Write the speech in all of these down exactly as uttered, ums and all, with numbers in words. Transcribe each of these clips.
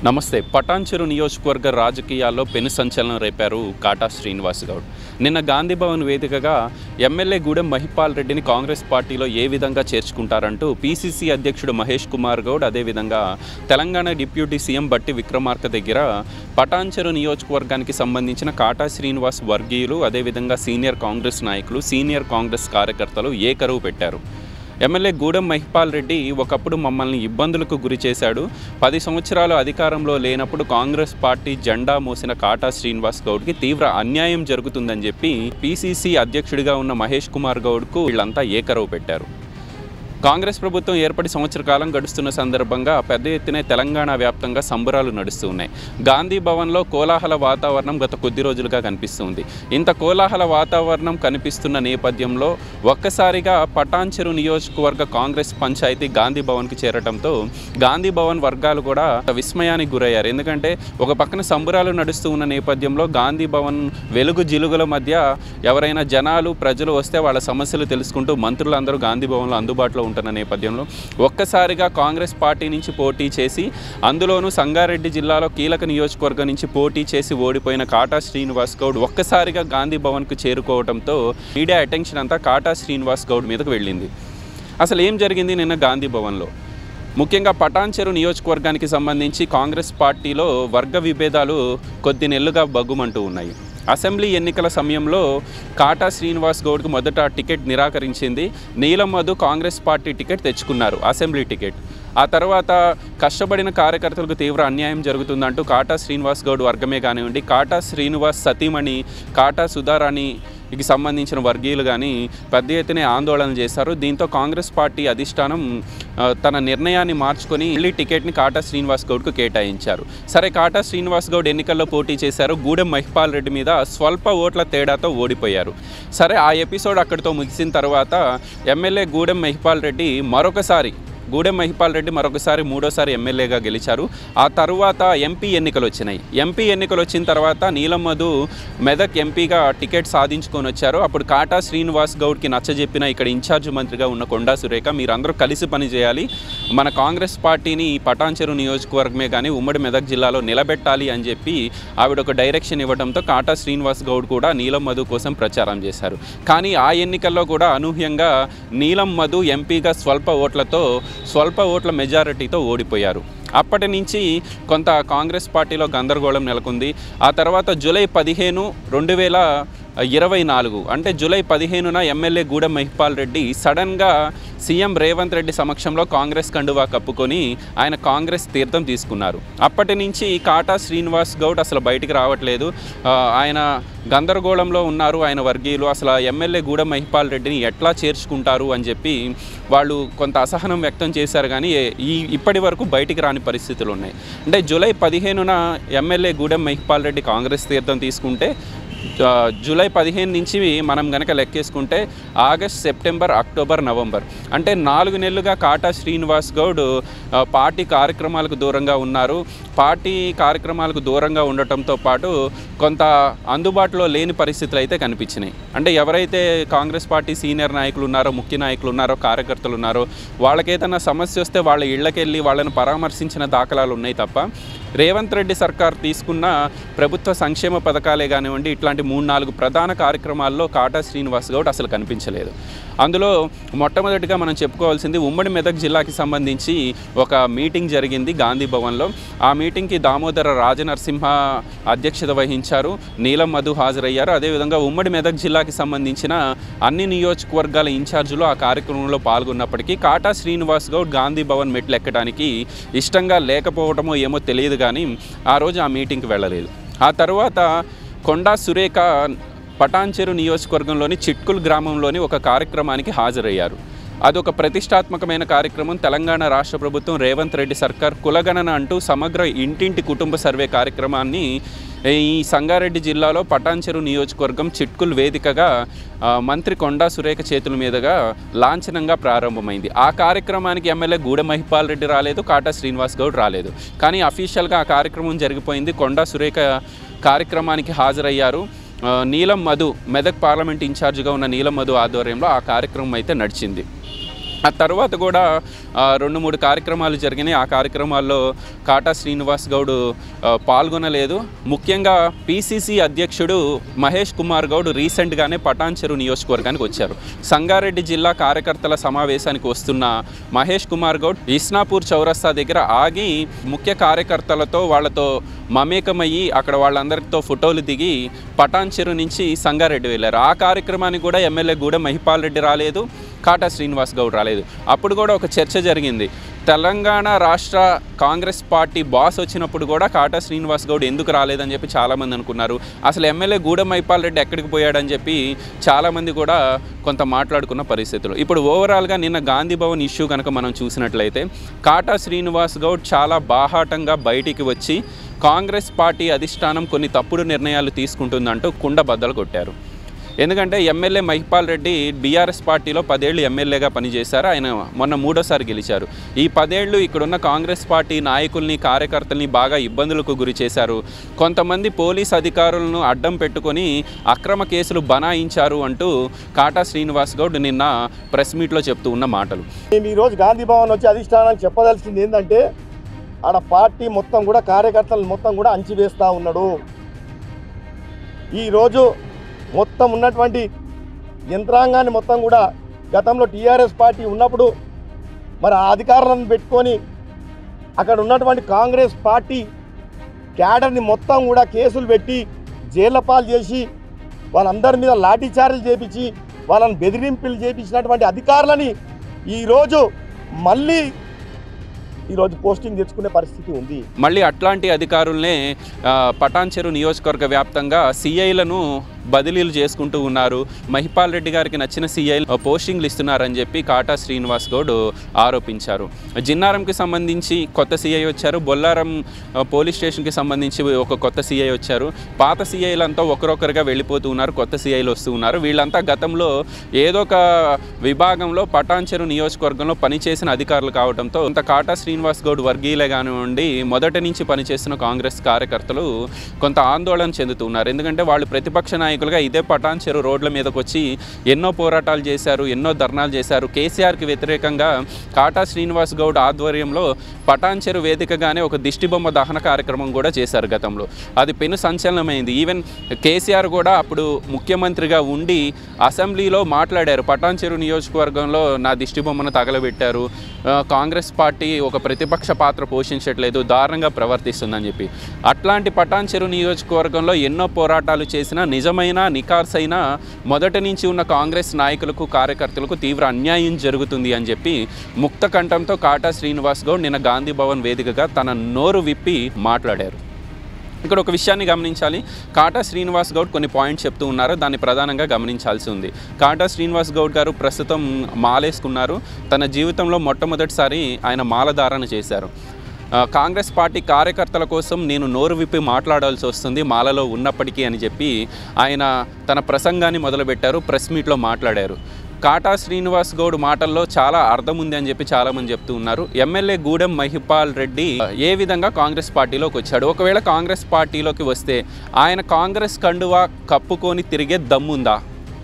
నమస్తే. పటాన్చెరు నియోజకవర్గ రాజకీయాల్లో పెను సంచలనం రేపారు కాటా శ్రీనివాస్ గౌడ్. నిన్న గాంధీ భవన్ వేదికగా ఎమ్మెల్యే గూడెం మహిపాల్ రెడ్డిని కాంగ్రెస్ పార్టీలో ఏ విధంగా చేర్చుకుంటారంటూ పీసీసీ అధ్యక్షుడు మహేష్ కుమార్ గౌడ్, అదేవిధంగా తెలంగాణ డిప్యూటీ సీఎం బట్టి విక్రమార్క దగ్గర పటాన్చెరు నియోజకవర్గానికి సంబంధించిన కాటా శ్రీనివాస్ వర్గీయులు, అదేవిధంగా సీనియర్ కాంగ్రెస్ నాయకులు, సీనియర్ కాంగ్రెస్ కార్యకర్తలు ఏకరువు పెట్టారు. ఎమ్మెల్యే గూడెం మహిపాల్ రెడ్డి ఒకప్పుడు మమ్మల్ని ఇబ్బందులకు గురి చేశాడు. పది సంవత్సరాలు అధికారంలో లేనప్పుడు కాంగ్రెస్ పార్టీ జెండా మోసిన కాటా శ్రీనివాస్ గౌడ్కి తీవ్ర అన్యాయం జరుగుతుందని చెప్పి పీసీసీ అధ్యక్షుడిగా ఉన్న మహేష్ కుమార్ గౌడ్కు వీళ్ళంతా ఏకరవు పెట్టారు. కాంగ్రెస్ ప్రభుత్వం ఏర్పడి సంవత్సర కాలం గడుస్తున్న సందర్భంగా పెద్ద ఎత్తున తెలంగాణ వ్యాప్తంగా సంబరాలు నడుస్తూ ఉన్నాయి. గాంధీ భవన్లో కోలాహల వాతావరణం గత కొద్ది రోజులుగా కనిపిస్తుంది. ఇంత కోలాహల వాతావరణం కనిపిస్తున్న నేపథ్యంలో ఒక్కసారిగా పటాన్చెరు నియోజకవర్గ కాంగ్రెస్ పంచాయతీ గాంధీ భవన్కి చేరడంతో గాంధీ భవన్ వర్గాలు కూడా విస్మయానికి గురయ్యారు. ఎందుకంటే ఒక పక్కన సంబరాలు నడుస్తూ ఉన్న నేపథ్యంలో గాంధీ భవన్ వెలుగు జిలుగుల మధ్య ఎవరైనా జనాలు ప్రజలు వస్తే వాళ్ళ సమస్యలు తెలుసుకుంటూ మంత్రులందరూ గాంధీ భవన్లో అందుబాటులో ఉంటున్న నేపథ్యంలో ఒక్కసారిగా కాంగ్రెస్ పార్టీ నుంచి పోటీ చేసి, అందులోనూ సంగారెడ్డి జిల్లాలో కీలక నియోజకవర్గం నుంచి పోటీ చేసి ఓడిపోయిన కాటా శ్రీనివాస్ గౌడ్ ఒక్కసారిగా గాంధీ భవన్కు చేరుకోవడంతో మీడియా అటెన్షన్ అంతా కాటా శ్రీనివాస్ గౌడ్ మీదకు వెళ్ళింది. అసలు ఏం జరిగింది నిన్న గాంధీ భవన్లో? ముఖ్యంగా పటాన్చెరు నియోజకవర్గానికి సంబంధించి కాంగ్రెస్ పార్టీలో వర్గ విభేదాలు కొద్ది నెలలుగా బగ్గుమంటూ ఉన్నాయి. అసెంబ్లీ ఎన్నికల సమయంలో కాటా శ్రీనివాస్ గౌడ్కు మొదట టికెట్ నిరాకరించింది. Neelam Madhu Congress party ticket తెచ్చుకున్నారు, అసెంబ్లీ టికెట్. ఆ తర్వాత కష్టపడిన కార్యకర్తలకు తీవ్ర అన్యాయం జరుగుతుందంటూ కాటా శ్రీనివాస్ గౌడ్ వర్గమే కానివ్వండి, కాటా శ్రీనివాస్ సతీమణి కాటా సుధారాణికి సంబంధించిన వర్గీయులు కానీ పెద్ద ఎత్తున ఆందోళన చేశారు. దీంతో కాంగ్రెస్ పార్టీ అధిష్టానం తన నిర్ణయాన్ని మార్చుకొని మళ్ళీ టికెట్ని కాటా శ్రీనివాస్ గౌడ్కు కేటాయించారు. సరే, కాటా శ్రీనివాస్ గౌడ్ ఎన్నికల్లో పోటీ చేశారు. గూడెం మహిపాల్ రెడ్డి మీద స్వల్ప ఓట్ల తేడాతో ఓడిపోయారు. సరే, ఆ ఎపిసోడ్ అక్కడితో ముగిసిన తర్వాత ఎమ్మెల్యే గూడెం మహిపాల్ రెడ్డి మరొకసారి గూడెం మహిపాల్ రెడ్డి మరొకసారి మూడోసారి ఎమ్మెల్యేగా గెలిచారు. ఆ తర్వాత ఎంపీ ఎన్నికలు వచ్చినాయి. ఎంపీ ఎన్నికలు వచ్చిన తర్వాత నీలం మధు మెదక్ ఎంపీగా టికెట్ సాధించుకొని వచ్చారు. అప్పుడు కాటా శ్రీనివాస్ గౌడ్కి నచ్చజెప్పిన ఇక్కడ ఇన్ఛార్జ్ మంత్రిగా ఉన్న కొండా సురేఖ, మీరందరూ కలిసి పనిచేయాలి, మన కాంగ్రెస్ పార్టీని పటాన్చెరు నియోజకవర్గమే కానీ ఉమ్మడి మెదక్ జిల్లాలో నిలబెట్టాలి అని చెప్పి ఆవిడ ఒక డైరెక్షన్ ఇవ్వడంతో కాటా శ్రీనివాస్ గౌడ్ కూడా నీలం మధు కోసం ప్రచారం చేశారు. కానీ ఆ ఎన్నికల్లో కూడా అనూహ్యంగా నీలం మధు ఎంపీగా స్వల్ప ఓట్లతో స్వల్ప ఓట్ల మెజారిటీతో ఓడిపోయారు. అప్పటి నుంచి కొంత కాంగ్రెస్ పార్టీలో గందరగోళం నెలకొంది. ఆ తర్వాత జూలై పదిహేను రెండు వేల ఇరవై నాలుగు అంటే జూలై పదిహేనున ఎమ్మెల్యే గూడెం మహిపాల్ రెడ్డి సడన్గా సీఎం రేవంత్ రెడ్డి సమక్షంలో కాంగ్రెస్ కండువా కప్పుకొని ఆయన కాంగ్రెస్ తీర్థం తీసుకున్నారు. అప్పటి నుంచి కాటా శ్రీనివాస్ గౌడ్ అసలు బయటికి రావట్లేదు. ఆయన గందరగోళంలో ఉన్నారు ఆయన వర్గీయులు. అసలు ఎమ్మెల్యే గూడెం మహిపాల్ రెడ్డిని ఎట్లా చేర్చుకుంటారు అని చెప్పి వాళ్ళు కొంత అసహనం వ్యక్తం చేశారు. కానీ ఈ ఇప్పటి వరకు బయటికి రాని పరిస్థితులు ఉన్నాయి. అంటే జూలై పదిహేనున ఎమ్మెల్యే గూడెం మహిపాల్ రెడ్డి కాంగ్రెస్ తీర్థం తీసుకుంటే జూలై పదిహేను నుంచి మనం కనుక లెక్కేసుకుంటే ఆగస్ట్, సెప్టెంబర్, అక్టోబర్, నవంబర్ అంటే నాలుగు నెలలుగా కాటా శ్రీనివాస్ గౌడ్ పార్టీ కార్యక్రమాలకు దూరంగా ఉన్నారు. పార్టీ కార్యక్రమాలకు దూరంగా ఉండటంతో పాటు కొంత అందుబాటులో లేని పరిస్థితులు అయితే కనిపించినాయి. అంటే ఎవరైతే కాంగ్రెస్ పార్టీ సీనియర్ నాయకులు ఉన్నారో, ముఖ్య నాయకులు ఉన్నారో, కార్యకర్తలు ఉన్నారో వాళ్ళకేదైనా సమస్య వస్తే వాళ్ళ ఇళ్లకెళ్ళి వాళ్ళని పరామర్శించిన దాఖలాలు ఉన్నాయి తప్ప రేవంత్ రెడ్డి సర్కార్ తీసుకున్న ప్రభుత్వ సంక్షేమ పథకాలే కానివ్వండి, ఇట్లాంటి మూడు నాలుగు ప్రధాన కార్యక్రమాల్లో కాటా శ్రీనివాస్ గౌడ్ అసలు కనిపించలేదు. అందులో మొట్టమొదటిగా మనం చెప్పుకోవాల్సింది ఉమ్మడి మెదక్ జిల్లాకి సంబంధించి ఒక మీటింగ్ జరిగింది గాంధీ భవన్లో. ఆ మీటింగ్కి దామోదర రాజనరసింహ అధ్యక్షత వహించారు, నీలం మధు హాజరయ్యారు. అదేవిధంగా ఉమ్మడి మెదక్ జిల్లాకి సంబంధించిన అన్ని నియోజకవర్గాల ఇన్ఛార్జీలు ఆ కార్యక్రమంలో పాల్గొన్నప్పటికీ కాటా శ్రీనివాస్ గౌడ్ గాంధీ భవన్ మెట్లు ఎక్కడానికి ఇష్టంగా లేకపోవటమో ఏమో తెలియదు, కానీ ఆ రోజు ఆ మీటింగ్కి వెళ్ళలేదు. ఆ తర్వాత కొండా సురేఖ పటాన్చెరు నియోజకవర్గంలోని చిట్కుల్ గ్రామంలోని ఒక కార్యక్రమానికి హాజరయ్యారు. అదొక ప్రతిష్టాత్మకమైన కార్యక్రమం. తెలంగాణ రాష్ట్ర ప్రభుత్వం రేవంత్ రెడ్డి సర్కార్ కులగణన అంటూ సమగ్ర ఇంటింటి కుటుంబ సర్వే కార్యక్రమాన్ని ఈ సంగారెడ్డి జిల్లాలో పటాన్చెరు నియోజకవర్గం చిట్కుల్ వేదికగా మంత్రి కొండా సురేఖ చేతుల మీదుగా లాంఛనంగా ప్రారంభమైంది. ఆ కార్యక్రమానికి ఎమ్మెల్యే గూడెం మహిపాల్ రెడ్డి రాలేదు, కాటా శ్రీనివాస్ గౌడ్ రాలేదు. కానీ అఫీషియల్గా ఆ కార్యక్రమం జరిగిపోయింది. కొండా సురేఖ కార్యక్రమానికి హాజరయ్యారు. నీలం మధు మెదక్ పార్లమెంట్ ఇన్ఛార్జిగా ఉన్న నీలం మధు ఆధ్వర్యంలో ఆ కార్యక్రమం అయితే నడిచింది. ఆ తర్వాత కూడా రెండు మూడు కార్యక్రమాలు జరిగినాయి. ఆ కార్యక్రమాల్లో కాటా శ్రీనివాస్ గౌడ్ పాల్గొనలేదు. ముఖ్యంగా పీసీసీ అధ్యక్షుడు మహేష్ కుమార్ గౌడ్ రీసెంట్గానే పటాన్చెరు నియోజకవర్గానికి వచ్చారు. సంగారెడ్డి జిల్లా కార్యకర్తల సమావేశానికి వస్తున్న మహేష్ కుమార్ గౌడ్ ఇస్నాపూర్ చౌరస్తా దగ్గర ఆగి ముఖ్య కార్యకర్తలతో వాళ్ళతో మమేకమయ్యి అక్కడ వాళ్ళందరితో ఫోటోలు దిగి పటాన్చెరు నుంచి సంగారెడ్డి వెళ్ళారు. ఆ కార్యక్రమానికి కూడా ఎమ్మెల్యే గూడెం మహిపాల్ రెడ్డి రాలేదు, కాటా శ్రీనివాస్ గౌడ్ రాలేదు. అప్పుడు కూడా ఒక చర్చ జరిగింది. తెలంగాణ రాష్ట్ర కాంగ్రెస్ పార్టీ బాస్ వచ్చినప్పుడు కూడా కాటా శ్రీనివాస్ గౌడ్ ఎందుకు రాలేదని చెప్పి చాలామంది అనుకున్నారు. అసలు ఎమ్మెల్యే గూడెం మహిపాల్ రెడ్డి ఎక్కడికి పోయాడని చెప్పి చాలామంది కూడా కొంత మాట్లాడుకున్న పరిస్థితులు. ఇప్పుడు ఓవరాల్గా నిన్న గాంధీ భవన్ ఇష్యూ కనుక మనం చూసినట్లయితే కాటా శ్రీనివాస్ గౌడ్ చాలా బాహాటంగా బయటికి వచ్చి కాంగ్రెస్ పార్టీ అధిష్టానం కొన్ని తప్పుడు నిర్ణయాలు తీసుకుంటుందంటూ కుండ బద్దలు కొట్టారు. ఎందుకంటే ఎమ్మెల్యే మహిపాల్ రెడ్డి బీఆర్ఎస్ పార్టీలో పదేళ్ళు ఎమ్మెల్యేగా పనిచేశారు. ఆయన మొన్న మూడోసారి గెలిచారు. ఈ పదేళ్ళు ఇక్కడున్న కాంగ్రెస్ పార్టీ నాయకుల్ని కార్యకర్తల్ని బాగా ఇబ్బందులకు గురి చేశారు. కొంతమంది పోలీస్ అధికారులను అడ్డం పెట్టుకొని అక్రమ కేసులు బనాయించారు అంటూ కాటా శ్రీనివాస్ గౌడ్ నిన్న ప్రెస్ మీట్లో చెప్తూ ఉన్న మాటలు. ఈరోజు గాంధీ భవన్ వచ్చి అధిష్టానానికి చెప్పదలసింది ఏంటంటే ఆడ పార్టీ మొత్తం కూడా కార్యకర్తలు మొత్తం కూడా అంచివేస్తూ ఉన్నాడు. ఈరోజు మొత్తం ఉన్నటువంటి యంత్రాంగాన్ని మొత్తం కూడా గతంలో టీఆర్ఎస్ పార్టీ ఉన్నప్పుడు మరి ఆ అధికారులను పెట్టుకొని అక్కడ ఉన్నటువంటి కాంగ్రెస్ పార్టీ క్యాడర్ని మొత్తం కూడా కేసులు పెట్టి జైళ్ళ పాలు చేసి వాళ్ళందరి మీద లాఠీచార్జీలు చేపించి వాళ్ళని బెదిరింపులు చేపించినటువంటి అధికారులని ఈరోజు మళ్ళీ ఈరోజు పోస్టింగ్ తెచ్చుకునే పరిస్థితి ఉంది. మళ్ళీ అట్లాంటి అధికారులనే పటాన్చెరు నియోజకవర్గ వ్యాప్తంగా సిఐలను బదిలీలు చేసుకుంటూ ఉన్నారు. మహిపాల్ రెడ్డి గారికి నచ్చిన సీఐలు పోస్టింగ్లు ఇస్తున్నారని చెప్పి కాటా శ్రీనివాస్ గౌడ్ ఆరోపించారు. జిన్నారంకి సంబంధించి కొత్త సీఐ వచ్చారు. బొల్లారం పోలీస్ స్టేషన్కి సంబంధించి ఒక కొత్త సీఐ వచ్చారు. పాత సీఐలంతా ఒకరొకరుగా వెళ్ళిపోతూ ఉన్నారు, కొత్త సీఐలు వస్తూ ఉన్నారు. వీళ్ళంతా గతంలో ఏదో ఒక విభాగంలో పటాన్చెరు నియోజకవర్గంలో పనిచేసిన అధికారులు కావడంతో కొంత కాటా శ్రీనివాస్ గౌడ్ వర్గీయులే కానివ్వండి మొదటి నుంచి పనిచేస్తున్న కాంగ్రెస్ కార్యకర్తలు కొంత ఆందోళన చెందుతున్నారు. ఎందుకంటే వాళ్ళు ప్రతిపక్ష నాయకులు ఇదే పటాన్చెరు రోడ్ల మీదకి వచ్చి ఎన్నో పోరాటాలు చేశారు, ఎన్నో ధర్నాలు చేశారు. కేసీఆర్కి వ్యతిరేకంగా కాటా శ్రీనివాస్ గౌడ్ ఆధ్వర్యంలో పటాన్చెరు వేదికగానే ఒక దిష్టిబొమ్మ దహన కార్యక్రమం కూడా చేశారు గతంలో. అది పెను సంచలనమైంది. ఈవెన్ కేసీఆర్ కూడా అప్పుడు ముఖ్యమంత్రిగా ఉండి అసెంబ్లీలో మాట్లాడారు. పటాన్చెరు నియోజకవర్గంలో నా దిష్టిబొమ్మను తగలబెట్టారు, కాంగ్రెస్ పార్టీ ఒక ప్రతిపక్ష పాత్ర పోషించట్లేదు, దారుణంగా ప్రవర్తిస్తుందని చెప్పి. అట్లాంటి పటాన్చెరు నియోజకవర్గంలో ఎన్నో పోరాటాలు చేసిన నిజమైన నికార్సైన మొదటి నుంచి ఉన్న కాంగ్రెస్ నాయకులకు కార్యకర్తలకు తీవ్ర అన్యాయం జరుగుతుంది అని చెప్పి ముక్త కంఠంతో కాటా శ్రీనివాస్ గౌడ్ నిన్న గాంధీ భవన్ వేదికగా తన నోరు విప్పి మాట్లాడారు. ఇక్కడ ఒక విషయాన్ని గమనించాలి. కాటా శ్రీనివాస్ గౌడ్ కొన్ని పాయింట్స్ చెప్తూ ఉన్నారు, దాన్ని ప్రధానంగా గమనించాల్సి ఉంది. కాటా శ్రీనివాస్ గౌడ్ గారు ప్రస్తుతం మాలేసుకున్నారు. తన జీవితంలో మొట్టమొదటిసారి ఆయన మాలధారణ చేశారు. కాంగ్రెస్ పార్టీ కార్యకర్తల కోసం నేను నోరు విప్పి మాట్లాడాల్సి వస్తుంది మాలలో ఉన్నప్పటికీ అని చెప్పి ఆయన తన ప్రసంగాన్ని మొదలుపెట్టారు. ప్రెస్ మీట్లో మాట్లాడారు. కాటా శ్రీనివాస్ గౌడ్ మాటల్లో చాలా అర్థం ఉంది అని చెప్పి చాలామంది చెప్తూ ఉన్నారు. ఎమ్మెల్యే గూడెం మహిపాల్ రెడ్డి ఏ విధంగా కాంగ్రెస్ పార్టీలోకి వచ్చాడు, ఒకవేళ కాంగ్రెస్ పార్టీలోకి వస్తే ఆయన కాంగ్రెస్ కండువా కప్పుకొని తిరిగే దమ్ముందా?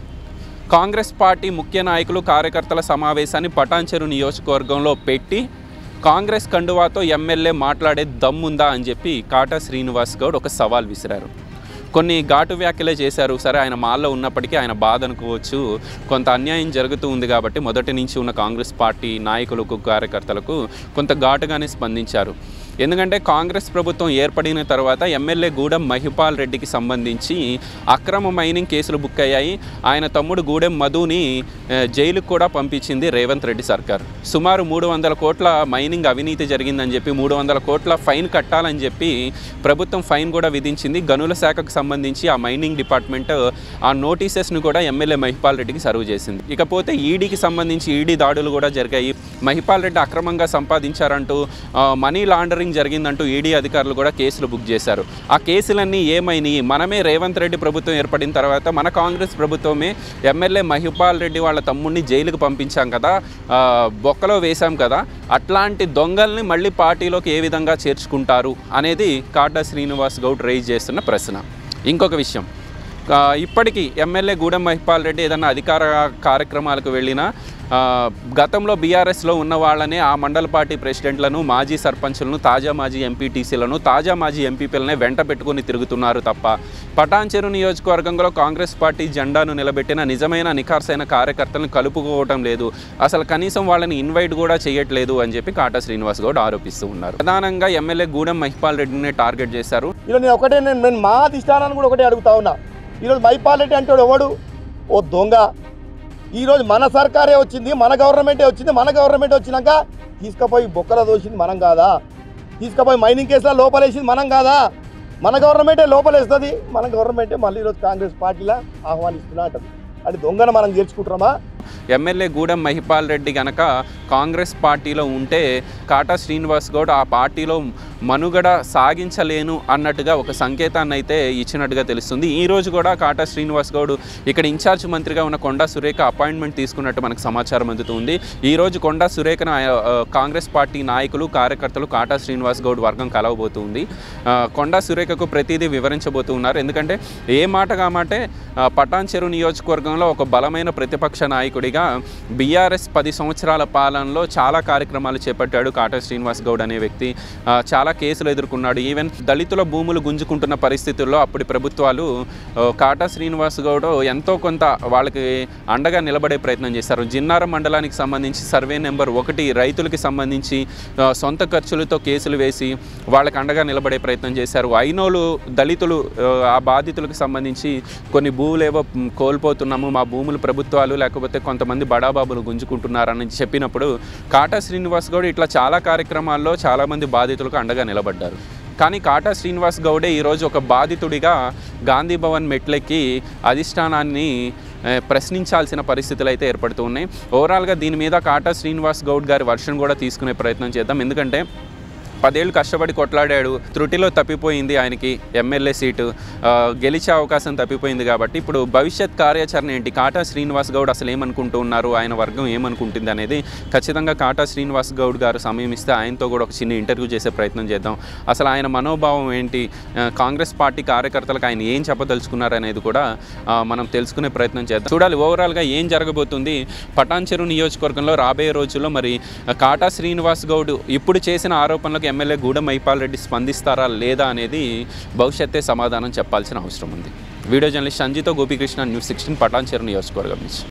కాంగ్రెస్ పార్టీ ముఖ్య నాయకులు కార్యకర్తల సమావేశాన్ని పటాన్చెరు నియోజకవర్గంలో పెట్టి కాంగ్రెస్ కండువాతో ఎమ్మెల్యే మాట్లాడే దమ్ముందా అని చెప్పి కాటా శ్రీనివాస్ గౌడ్ ఒక సవాల్ విసిరారు. కొన్ని ఘాటు వ్యాఖ్యలే చేశారు. సరే, ఆయన మాల్లో ఉన్నప్పటికీ ఆయన బాధ అనుకోవచ్చు, కొంత అన్యాయం జరుగుతూ ఉంది కాబట్టి మొదటి నుంచి ఉన్న కాంగ్రెస్ పార్టీ నాయకులకు కార్యకర్తలకు కొంత ఘాటుగానే స్పందించారు. ఎందుకంటే కాంగ్రెస్ ప్రభుత్వం ఏర్పడిన తర్వాత ఎమ్మెల్యే గూడెం మహిపాల్ రెడ్డికి సంబంధించి అక్రమ మైనింగ్ కేసులు బుక్ అయ్యాయి. ఆయన తమ్ముడు గూడెం మధుని జైలుకు కూడా పంపించింది రేవంత్ రెడ్డి సర్కార్. సుమారు మూడు వందల కోట్ల మైనింగ్ అవినీతి జరిగిందని చెప్పి మూడు వందల కోట్ల ఫైన్ కట్టాలని చెప్పి ప్రభుత్వం ఫైన్ కూడా విధించింది. గనుల శాఖకు సంబంధించి ఆ మైనింగ్ డిపార్ట్మెంట్ ఆ నోటీసెస్ను కూడా ఎమ్మెల్యే మహిపాల్ రెడ్డికి సర్వ్ చేసింది. ఇకపోతే ఈడీకి సంబంధించి ఈడీ దాడులు కూడా జరిగాయి. మహిపాల్ రెడ్డి అక్రమంగా సంపాదించారంటూ మనీ లాండరింగ్ జరిగిందంటూ ఈడీ అధికారులు కూడా కేసులు బుక్ చేశారు. ఆ కేసులన్నీ ఏమైనాయి? మనమే రేవంత్ రెడ్డి ప్రభుత్వం ఏర్పడిన తర్వాత మన కాంగ్రెస్ ప్రభుత్వమే ఎమ్మెల్యే మహిపాల్ రెడ్డి వాళ్ళ తమ్ముడిని జైలుకు పంపించాం కదా, బొక్కలో వేశాం కదా, అట్లాంటి దొంగల్ని మళ్ళీ పార్టీలోకి ఏ విధంగా చేర్చుకుంటారు అనేది కాటా శ్రీనివాస్ గౌడ్ రైజ్ చేస్తున్న ప్రశ్న. ఇంకొక విషయం, ఇప్పటికీ ఎమ్మెల్యే గూడెం మహిపాల్ రెడ్డి ఏదన్నా అధికార కార్యక్రమాలకు వెళ్ళినా గతంలో బీఆర్ఎస్లో ఉన్న వాళ్ళనే ఆ మండల పార్టీ ప్రెసిడెంట్లను మాజీ సర్పంచులను తాజా మాజీ ఎంపీటీసీలను తాజా మాజీ ఎంపీపీలనే వెంట పెట్టుకుని తిరుగుతున్నారు తప్ప పటాన్చెరు నియోజకవర్గంలో కాంగ్రెస్ పార్టీ జెండాను నిలబెట్టిన నిజమైన నిఖార్సైన కార్యకర్తలను కలుపుకోవటం లేదు, అసలు కనీసం వాళ్ళని ఇన్వైట్ కూడా చేయట్లేదు అని చెప్పి కాటా శ్రీనివాస్ గౌడ్ ఆరోపిస్తూ ఉన్నారు. ప్రధానంగా ఎమ్మెల్యే గూడెం మహిపాల్ రెడ్డిని టార్గెట్ చేశారు. ఈరోజు నేను ఒకటే నేను నేను మా అధిష్టానాన్ని కూడా ఒకటే అడుగుతా ఉన్నా. ఈరోజు మహిపాల్ రెడ్డి అంటే ఎవడు? ఓ దొంగ. ఈరోజు మన సర్కారే వచ్చింది, మన గవర్నమెంటే వచ్చింది. మన గవర్నమెంట్ వచ్చినాక తీసుకుపోయి బొక్కల దోసింది మనం కాదా? తీసుకుపోయి మైనింగ్ కేసులో లోపలేసింది మనం కాదా? మన గవర్నమెంటే లోపలేస్తుంది. మన గవర్నమెంటే మళ్ళీ ఈరోజు కాంగ్రెస్ పార్టీలా ఆహ్వానిస్తున్నా అంటది. అది దొంగను మనం గెలుచుకుంటున్నామా? ఎమ్మెల్యే గూడెం మహిపాల్ రెడ్డి గనక కాంగ్రెస్ పార్టీలో ఉంటే కాటా శ్రీనివాస్ గౌడ్ ఆ పార్టీలో మనుగడ సాగించలేను అన్నట్టుగా ఒక సంకేతాన్ని అయితే ఇచ్చినట్టుగా తెలుస్తుంది. ఈరోజు కూడా కాటా శ్రీనివాస్ గౌడ్ ఇక్కడ ఇన్ఛార్జ్ మంత్రిగా ఉన్న కొండా సురేఖ అపాయింట్మెంట్ తీసుకున్నట్టు మనకు సమాచారం అందుతుంది. ఈరోజు కొండా సురేఖను కాంగ్రెస్ పార్టీ నాయకులు కార్యకర్తలు కాటా శ్రీనివాస్ గౌడ్ వర్గం కలవబోతుంది. కొండా సురేఖకు ప్రతిదీ వివరించబోతూ ఉన్నారు. ఎందుకంటే ఏ మాట కామాటే పటాన్చెరు నియోజకవర్గంలో ఒక బలమైన ప్రతిపక్ష నాయకుడిగా బీఆర్ఎస్ పది సంవత్సరాల పాలనలో చాలా కార్యక్రమాలు చేపట్టాడు కాటా శ్రీనివాస్ గౌడ్ అనే వ్యక్తి. చాలా కేసులు ఎదుర్కొన్నాడు. ఈవెన్ దళితుల భూములు గుంజుకుంటున్న పరిస్థితుల్లో అప్పటి ప్రభుత్వాలు కాటా శ్రీనివాస్ గౌడ్ ఎంతో కొంత వాళ్ళకి అండగా నిలబడే ప్రయత్నం చేశారు. జిన్నారం మండలానికి సంబంధించి సర్వే నెంబర్ ఒకటి రైతులకి సంబంధించి సొంత ఖర్చులతో కేసులు వేసి వాళ్ళకి అండగా నిలబడే ప్రయత్నం చేశారు. ఐనోలు దళితులు ఆ బాధితులకు సంబంధించి కొన్ని భూములు ఏవో కోల్పోతున్నాము, మా భూములు ప్రభుత్వాలు లేకపోతే కొంతమంది బడాబాబులు గుంజుకుంటున్నారని చెప్పినప్పుడు కాటా శ్రీనివాస్ గౌడ్ ఇట్లా చాలా కార్యక్రమాల్లో చాలామంది బాధితులకు అండగా నిలబడ్డారు. కానీ కాటా శ్రీనివాస్ గౌడే ఈరోజు ఒక బాధితుడిగా గాంధీ భవన్ మెట్లెక్కి అధిష్టానాన్ని ప్రశ్నించాల్సిన పరిస్థితులు అయితే ఏర్పడుతూ ఉన్నాయి. ఓవరాల్గా దీని మీద కాటా శ్రీనివాస్ గౌడ్ గారి వర్షన్ కూడా తీసుకునే ప్రయత్నం చేద్దాం. ఎందుకంటే పదేళ్ళు కష్టపడి కొట్లాడాడు, త్రుటిలో తప్పిపోయింది ఆయనకి ఎమ్మెల్యే సీటు, గెలిచే అవకాశం తప్పిపోయింది. కాబట్టి ఇప్పుడు భవిష్యత్ కార్యాచరణ ఏంటి, కాటా శ్రీనివాస్ గౌడ్ అసలు ఏమనుకుంటూ ఉన్నారు, ఆయన వర్గం ఏమనుకుంటుంది అనేది ఖచ్చితంగా కాటా శ్రీనివాస్ గౌడ్ గారు సమయం ఇస్తే ఆయనతో కూడా ఒక చిన్న ఇంటర్వ్యూ చేసే ప్రయత్నం చేద్దాం. అసలు ఆయన మనోభావం ఏంటి, కాంగ్రెస్ పార్టీ కార్యకర్తలకు ఆయన ఏం చెప్పదలుచుకున్నారు అనేది కూడా మనం తెలుసుకునే ప్రయత్నం చేద్దాం. చూడాలి ఓవరాల్గా ఏం జరగబోతుంది పటాన్చెరు నియోజకవర్గంలో రాబోయే రోజుల్లో. మరి కాటా శ్రీనివాస్ గౌడ్ ఇప్పుడు చేసిన ఆరోపణలకు ఎమ్మెల్యే గూడెం మహిపాల్ రెడ్డి స్పందిస్తారా లేదా అనేది భవిష్యత్తే సమాధానం చెప్పాల్సిన అవసరం ఉంది. వీడియో జర్నలిస్ట్ సంజీతో గోపీకృష్ణ, న్యూస్ సిక్స్టీన్, పటాన్చెరు నియోజకవర్గం నుంచి.